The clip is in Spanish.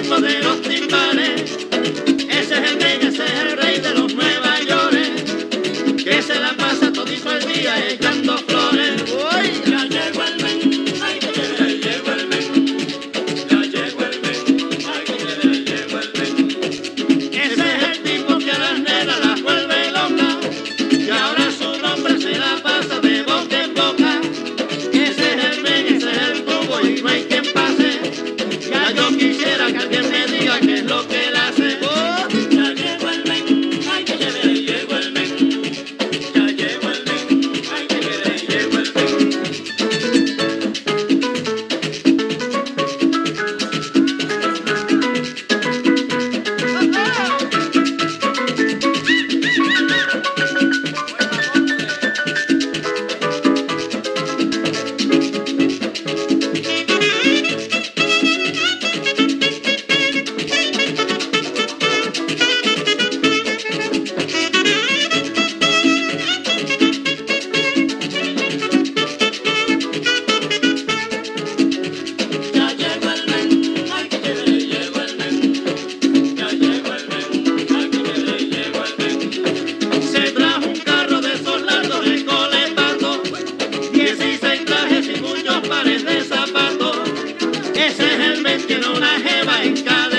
ritmo de los timbales. Ese es el men, ese es el rey de los Nueva York, que se la pasa todito el día echando flores. ¡Uy! Ya llegó el men, ay, que ya llegó el men. Ya llegó el men, ay, que ya llegó el men. Ese es el tipo que a las nenas las vuelve locas, y ahora su nombre se la pasa de boca en boca. Ese es el men, ese es el tubo y no hay quien pase. Ya yo quisiera que alguien me diga qué es lo que él hace. ¡Oh! Ya llegó el men, ay, que ya llegó el men. Ya llegó el men, ay, que ya llegó el men. Ya llegó el men, ay, que ya llegó el men. Ya llegó el men, ay, que ya llegó el men. Se trajo un carro de esos largos de colepato, 16 trajes y muchos pares de zapatos. Ese es el men, tiene una jeva en cada